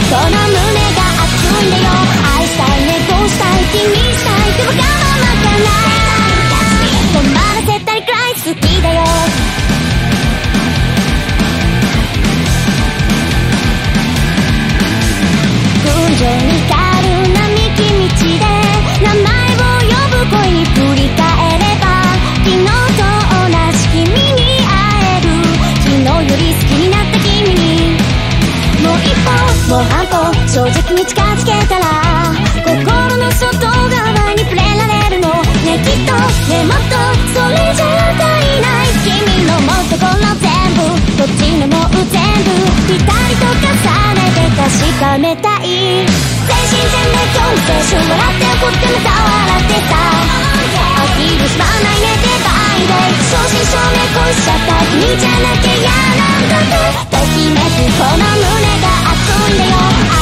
この胸が熱いんだよ。愛したいね、こうしたい、君したい、でも我慢まかない止まらせたいくらい好きだよ。群青に光る並木道で名前を呼ぶ声に振り返れば昨日と同じ君に会える。昨日より好きになった君にもう一歩もう半歩正直に近づけたら心の外側に触れられるのね。きっとね、もっとそれじゃ足りない。君の持つところ全部こっちのもう全部ぴったりと重ねて確かめたい。全身全霊今日の青春笑って怒ってまた笑ってさ飽きるしまないねデバイデイ正真正銘恋しちゃった君じゃなきゃ嫌なんだってときめくこの胸が熱いんだよ。